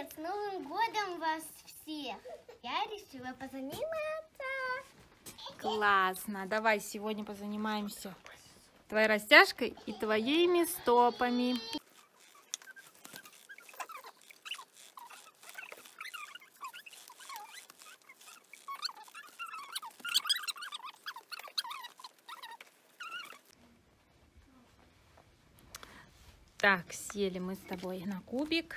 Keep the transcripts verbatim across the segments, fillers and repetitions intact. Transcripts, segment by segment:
Привет! С Новым годом вас всех! Я решила позаниматься. Классно! Давай сегодня позанимаемся твоей растяжкой и твоими стопами. Так, сели мы с тобой на кубик.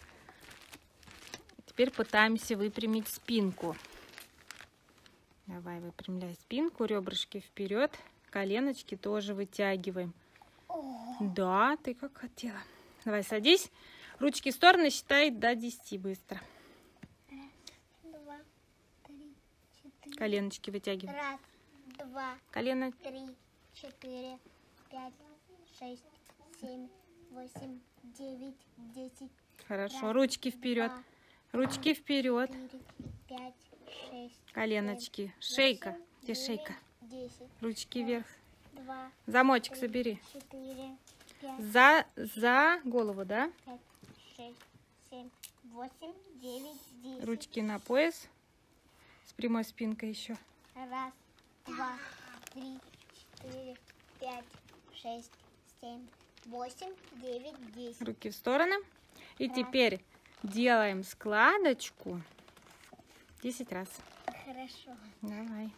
Теперь пытаемся выпрямить спинку. Давай, выпрямляй спинку, ребрышки вперед, коленочки тоже вытягиваем. О. Да, ты как хотела. Давай, садись. Ручки в стороны, считай до десяти быстро. Раз, два, три, четыре. Коленочки вытягивай. Раз, два, колено. Три, четыре, пять, шесть, семь, восемь, девять, десять. Хорошо, Раз, ручки вперед. Два, Ручки вперед. четыре, пять, шесть, коленочки. семь, Шейка. восемь, Где девять, шейка? десять. Ручки Раз, вверх. Два, Замочек три, собери. четыре, пять, За, за голову, да? пять, шесть, семь, восемь, девять, десять. Ручки на пояс. С прямой спинкой еще. Раз, два, три, четыре, пять, шесть, семь, восемь, девять, десять. Руки в стороны. И Раз. теперь делаем складочку десять раз. Хорошо. Давай.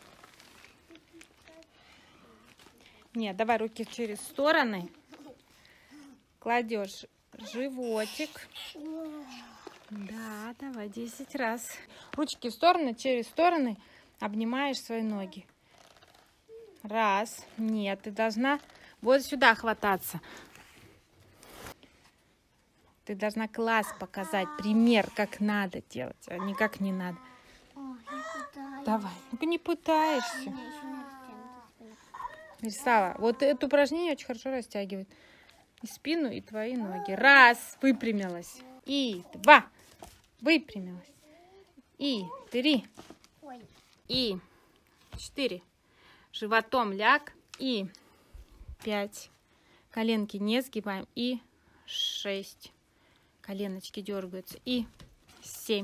Нет, давай руки через стороны. Кладешь животик. Да, давай десять раз. Ручки в стороны, через стороны обнимаешь свои ноги. Раз. Нет, ты должна вот сюда хвататься. Ты должна класс показать, пример, как надо делать, а не как не надо. О, я пытаюсь. Давай, ну не пытаешься. У меня еще не растянута спина. Рисала, вот это упражнение очень хорошо растягивает и спину, и твои ноги. Раз, выпрямилась. И два, выпрямилась. И три. Ой. И четыре. Животом ляг. И пять. Коленки не сгибаем. И шесть. Коленочки дергаются. И семь.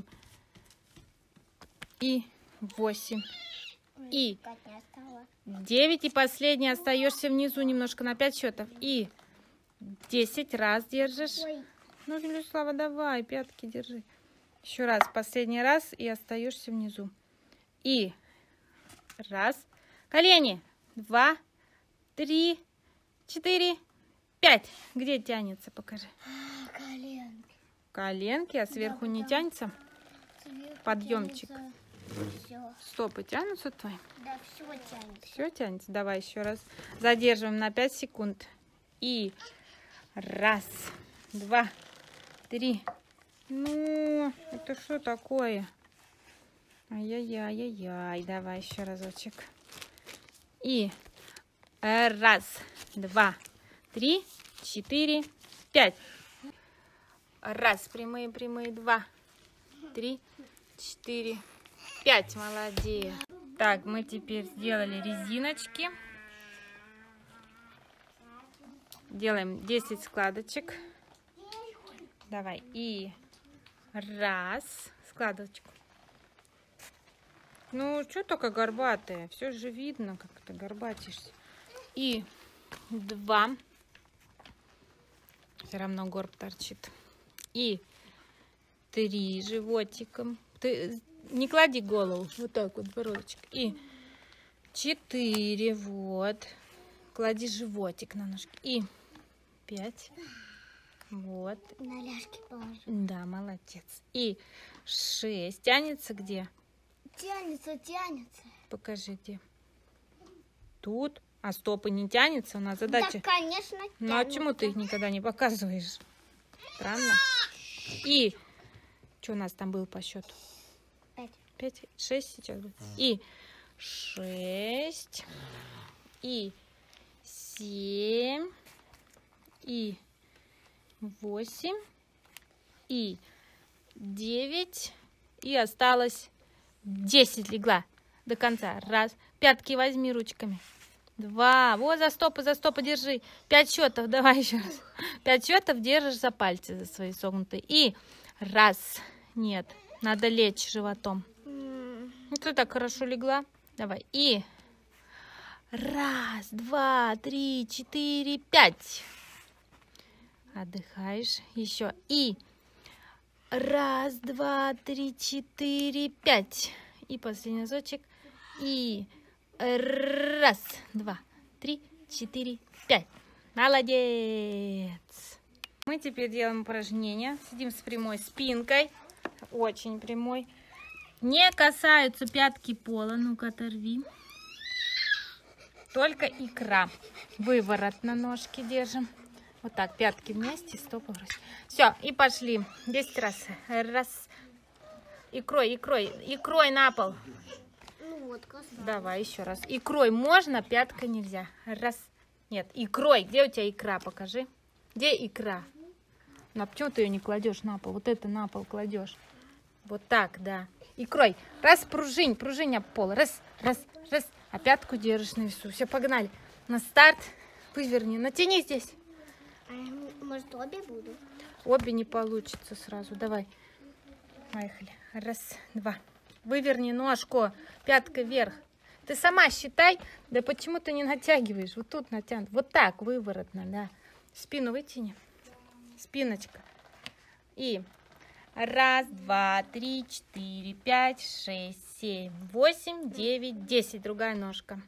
И восемь. И девять. И последний. Остаешься внизу немножко на пять счетов. И десять раз держишь. Ой. Ну, Люслава, давай, пятки держи. Еще раз, последний раз. И остаешься внизу. И раз. Колени. Два. Три. Четыре. Пять. Где тянется? Покажи. Коленки. Коленки, а сверху Да, не да. тянется? Сверху Подъемчик. тянется всё. Стопы тянутся твои? Да, все тянется. Все тянется. Давай еще раз. Задерживаем на пять секунд. И раз, два, три. Ну, это что такое? Ай-яй-яй-яй-яй. Давай еще разочек. И раз, два, три, четыре, пять. Раз, прямые, прямые, два, три, четыре, пять. Молодец. Так, мы теперь сделали резиночки. Делаем десять складочек. Давай. И раз. Складочку. Ну, что такое горбатая? Все же видно, как ты горбатишься. И два. Все равно горб торчит. И три животиком. Ты не клади голову. Вот так вот, бородочек. И четыре. Вот. Клади животик на ножки. И пять. Вот. На ляжки положи. Да, молодец. И шесть. Тянется где? Тянется, тянется. Покажи где. Тут. А стопы не тянется? У нас задача. Да, конечно, тянется. Ну а почему ты их никогда не показываешь? Странно. И что у нас там было по счету? Пять. Пять, шесть сейчас будет. И шесть. И семь. И восемь. И девять. И осталось десять. Легла до конца. Раз. Пятки возьми ручками. Два. Вот за стопы, за стопы держи. Пять счетов. Давай еще раз. Пять счетов держишь за пальцы, за свои согнутые. И Раз. Нет, надо лечь животом. Ну, ты так хорошо легла. Давай. И раз, два, три, четыре, пять. Отдыхаешь. Еще. И раз, два, три, четыре, пять. И последний разочек. И раз, два, три, четыре, пять. Молодец! Мы теперь делаем упражнение. Сидим с прямой спинкой. Очень прямой. Не касаются пятки пола. Ну-ка, оторви. Только икра. Выворот на ножки держим. Вот так, пятки вместе, стопы врозь. Все, и пошли. десять раз. Раз. Икрой, икрой, икрой на пол. Ну вот, касаюсь. Давай еще раз. Икрой можно, пятка нельзя. Раз. Нет, икрой. Где у тебя икра? Покажи. Где икра? Ну, а почему ты ее не кладешь на пол? Вот это на пол кладешь. Вот так, да. Икрой. Раз, пружинь, пружинь об пол. Раз, раз, раз. А пятку держишь на весу. Все, погнали. На старт. Выверни. Натяни здесь. А, может, обе буду? Обе не получится сразу. Давай. Поехали. Раз, два. Выверни ножку. Пятка вверх. Ты сама считай. Да почему ты не натягиваешь? Вот тут натянут. Вот так, выворотно, да. Спину вытяни. Спиночка. И раз, два, три, четыре, пять, шесть, семь, восемь, девять, десять. Другая ножка.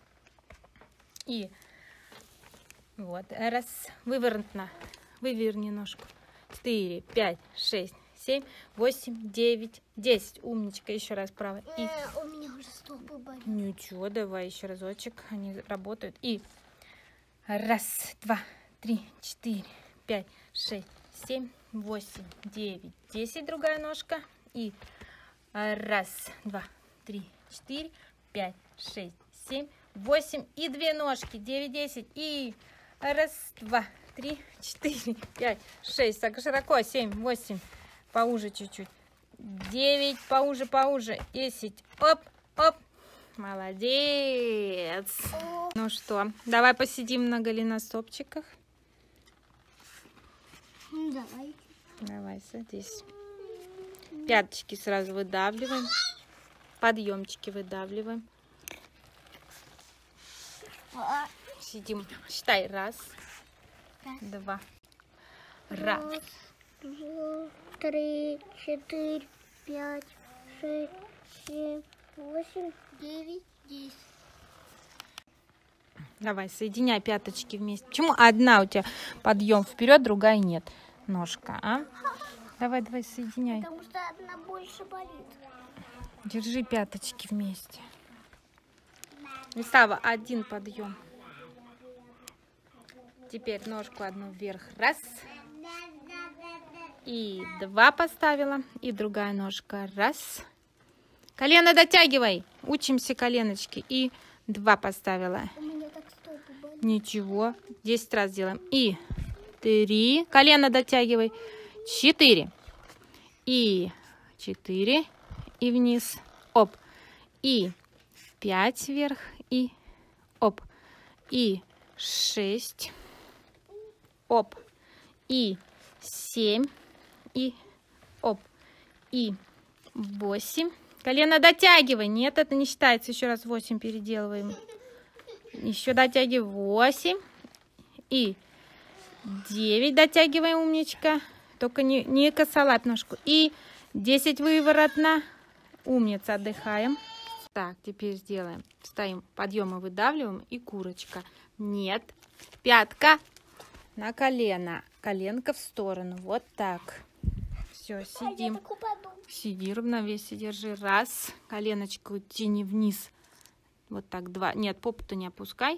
И вот. Раз. Выворотно. Выверни ножку. Четыре, пять, шесть, семь, восемь, девять, десять. Умничка. Еще раз правая. И... Э, у меня уже стопы болят. Ничего, давай еще разочек. Они работают. И раз, два, три, четыре, пять, шесть, семь, восемь, девять, десять. Другая ножка. И раз, два, три, четыре, пять, шесть, семь, восемь. И две ножки. девять, десять. И раз, два, три, четыре, пять, шесть. Так широко. семь, восемь. Поуже чуть-чуть. девять. Поуже, поуже. десять. Оп, оп. Молодец. О. Ну что, давай посидим на голеностопчиках. Давай. Давай, садись. Пяточки сразу выдавливаем. Подъемчики выдавливаем. А, Сидим. Считай. Раз, Раз. два. Раз. Раз, два, три, четыре, пять, шесть, семь, восемь, девять, десять. Давай, соединяй пяточки вместе. Почему одна у тебя подъем вперед, другая нет? Ножка, а? Давай, давай, соединяй. Потому что одна больше болит. Держи пяточки вместе. Исава, один подъем. Теперь ножку одну вверх. Раз. И два поставила. И другая ножка. Раз. Колено дотягивай. Учимся коленочки. И два поставила. У меня так стопы болят. Ничего. Десять раз делаем. И три. Колено дотягивай. Четыре. И четыре. И вниз. Оп. И пять вверх. И оп. И шесть. Оп. И семь. И оп. И восемь. Колено дотягивай. Нет, это не считается. Еще раз восемь переделываем. Еще дотягивай. восемь. И девять дотягиваем, умничка. Только не, не косолапь ножку. И десять выворотно. Умница, отдыхаем. Так, теперь сделаем. Ставим подъем и выдавливаем. И курочка. Нет. Пятка на колено. Коленка в сторону. Вот так. Все, сидим. Сиди, равновесие держи. Раз. Коленочку тяни вниз. Вот так. Два. Нет, попу-то не опускай.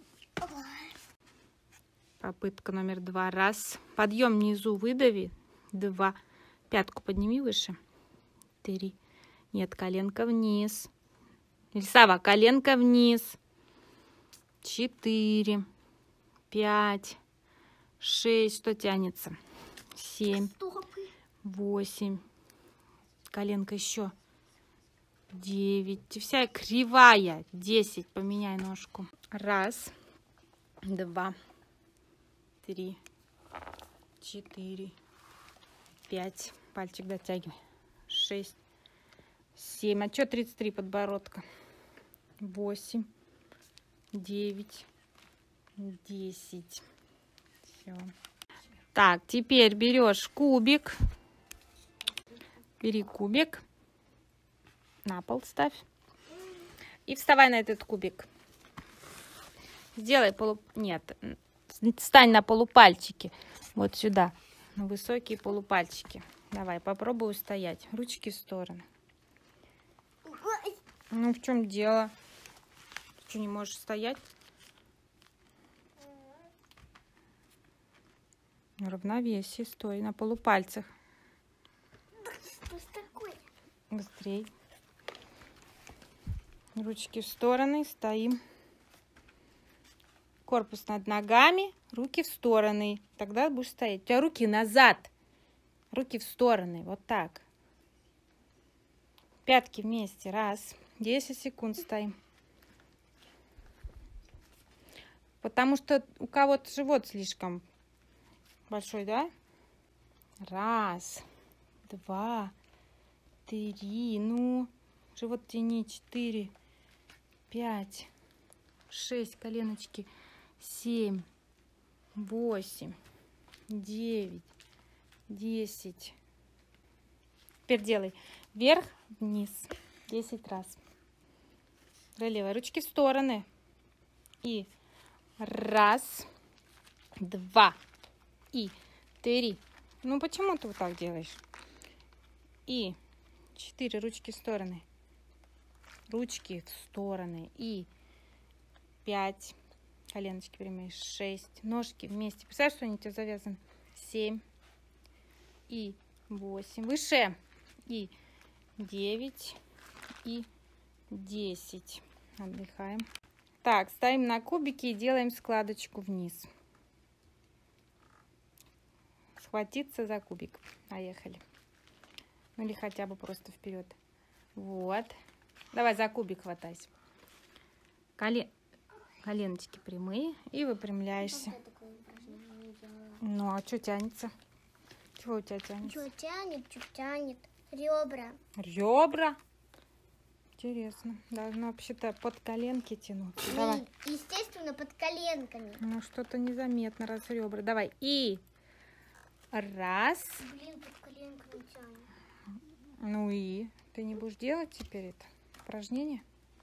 Попытка номер два. Раз. Подъем внизу выдави. Два. Пятку подними выше. Три. Нет, коленка вниз. Ильсава, коленка вниз. Четыре. Пять. Шесть. Что тянется? Семь. Восемь. Коленка еще. Девять. Вся кривая. Десять. Поменяй ножку. Раз. Два. Три. Четыре. пять. Пальчик дотягивай. шесть, семь. А что тридцать три подбородка? восемь, девять, десять. Все. Так, теперь берешь кубик. Бери кубик. На пол ставь. И вставай на этот кубик. Сделай полу... Нет, встань на полупальчики. Вот сюда. На высокие полупальчики. Давай, попробуй устоять. Ручки в стороны. Ну, в чем дело? Ты что, не можешь стоять? Равновесие, стой на полупальцах. Быстрей. Ручки в стороны, стоим. Корпус над ногами, руки в стороны. Тогда будешь стоять. У тебя руки назад. Руки в стороны. Вот так. Пятки вместе. Раз. десять секунд стоим. Потому что у кого-то живот слишком большой, да? Раз. Два. Три. Ну, живот тяни. Четыре. Пять. Шесть. Коленочки. Семь. Восемь. Девять. Десять. Теперь делай вверх, вниз. Десять раз. Левой ручки в стороны. И раз, два, и три. Ну, почему ты вот так делаешь? И четыре. Ручки в стороны. Ручки в стороны. И пять. Коленочки прямые. Шесть. Ножки вместе. Представляешь, что они у тебя завязаны? Семь. И восемь. Выше. И девять. И десять. Отдыхаем. Так, ставим на кубики и делаем складочку вниз. Схватиться за кубик. Поехали. Ну или хотя бы просто вперед. Вот. Давай за кубик хватайся. Колен... Коленочки прямые. И выпрямляешься. Ну, а что тянется? Чего у тебя тянется? Что тянет, что тянет. Ребра. Ребра? Интересно. Должно вообще-то под коленки тянуть. Давай. Естественно, под коленками. Ну, что-то незаметно, раз ребра. Давай. И раз. Блин, под коленками тянет. Ну и ты не будешь делать теперь это упражнение?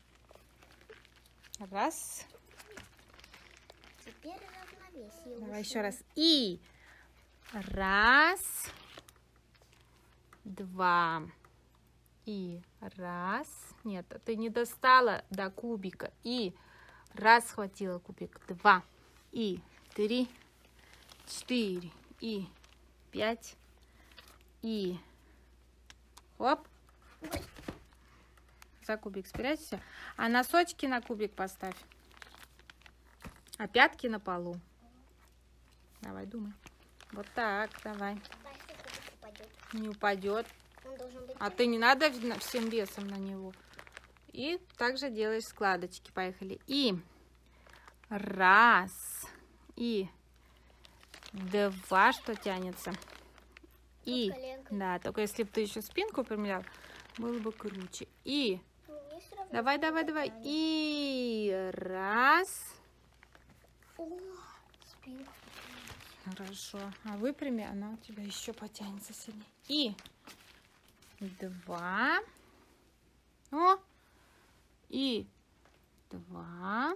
Раз. Теперь равновесие. Давай еще раз. И раз, два, и раз. Нет, ты не достала до кубика. И раз схватила кубик. Два, и три, четыре, и пять, и хоп. За кубик спрячься. А носочки на кубик поставь. А пятки на полу. Давай, думай. Вот так, давай. Упадет. Не упадет. Он должен быть... А ты не надо всем весом на него. И также делаешь складочки. Поехали. И раз. И два, что тянется. И, да, только если бы ты еще спинку примерял, было бы круче. И, давай, давай, давай. Тянет. И раз. О, спинку. Хорошо. А выпрями, она у тебя еще потянется сильнее. И два. О. И два.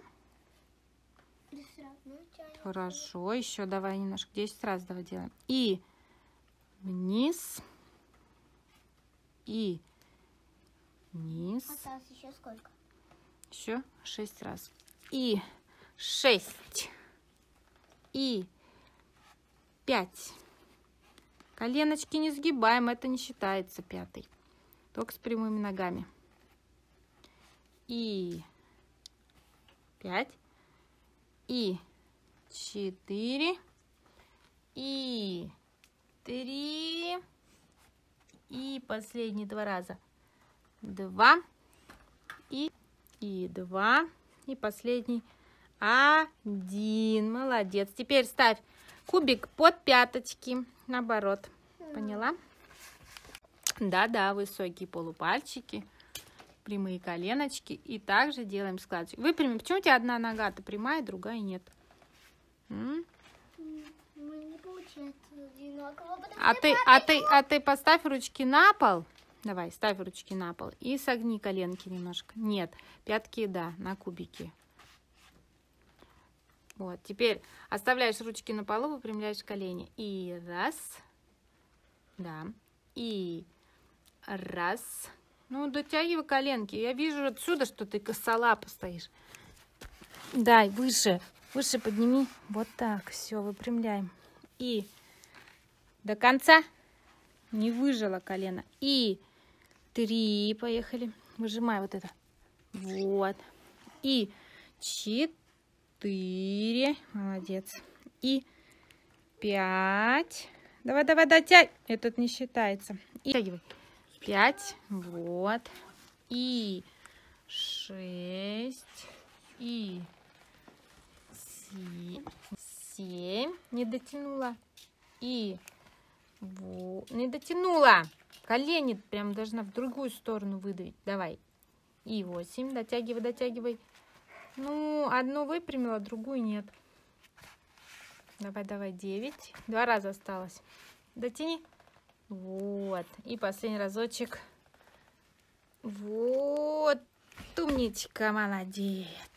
Хорошо. Еще давай немножко. десять раз давай делаем. И вниз. И вниз. Осталось еще сколько? Еще шесть раз. И шесть. И пять. Коленочки не сгибаем, это не считается пятый. Только с прямыми ногами. И пять. И четыре. И три. И последние два раза. Два. И, и два. И последний. Один. Молодец. Теперь ставь кубик под пяточки. Наоборот. Поняла? Да-да, высокие полупальчики, прямые коленочки. И также делаем складочку. Выпрямим. Почему у тебя одна нога-то прямая, другая нет? М? Не получается одинаково, потому А что ты, папа- а ты, а ты поставь ручки на пол. Давай, ставь ручки на пол и согни коленки немножко. Нет, пятки, да, на кубики. Вот, теперь оставляешь ручки на полу, выпрямляешь колени. И раз, да, и раз. Ну, дотягивай коленки. Я вижу отсюда, что ты косолапо стоишь. Дай, выше, выше подними. Вот так, все, выпрямляем. И до конца не выжила колено. И три, поехали. Выжимай вот это. Вот. И четыре. Молодец. И пять. Давай, давай, дотягивай. Этот не считается. И дотягивай. Пять. Вот. И шесть. И семь. Семь. Не дотянула. И вот. Не дотянула. Колени прям должна в другую сторону выдавить. Давай. И восемь. Дотягивай, дотягивай. Ну, одну выпрямила, другую нет. Давай, давай, девять. Два раза осталось. Дотяни. Вот. И последний разочек. Вот. Умничка, молодец.